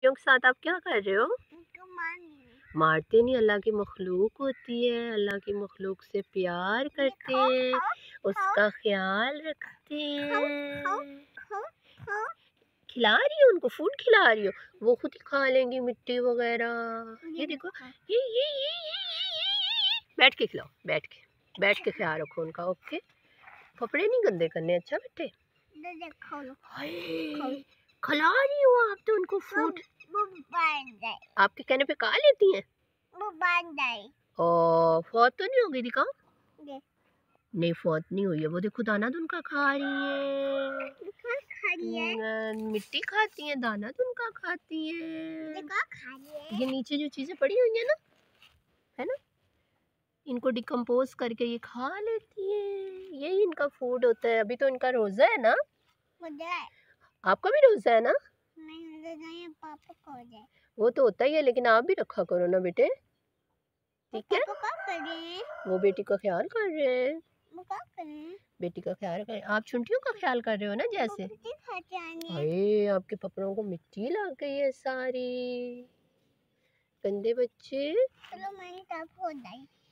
बच्चियों के साथ आप क्या कर रहे हो? मारते नहीं, अल्लाह की मखलूक होती है, अल्लाह की मखलूक से प्यार करते हैं, उसका ख्याल रखते हैं। खिला रही हो उनको, फूड खिला रही हो, वो खुद ही खा लेंगी मिट्टी वगैरह। ये देखो, ये बैठ के खिलाओ, बैठ के ख्याल रखो उनका। ओके, कपड़े नहीं गंदे करने। अच्छा बेटे, खिला रही हो आप तो उनको फूड। आपके कहने पे खा लेती हैं। और फौत तो नहीं हो गई? दिखाओ। नहीं, फौत नहीं हुई है। वो देखो, दाना तो उनका खा रही है। मिट्टी खाती है, दाना तो उनका खाती है। ये नीचे जो चीजें पड़ी हुई है ना, है ना, इनको डिकम्पोज करके ये खा लेती है। यही इनका फूड होता है। अभी तो इनका रोजा है ना? आपका भी रोजा है ना? नहीं, पापा को रोजा है। वो तो होता ही है, लेकिन आप भी रखा करो ना बेटे, ठीक है? वो बेटी का ख्याल कर रहे हैं। बेटी का ख्याल कर। आप चुंटियों का ख्याल कर रहे हो ना, जैसे। अरे, आपके पपड़ों को मिट्टी लग गई है सारी। गंदे बच्चे। चलो, मैंने हो जाए।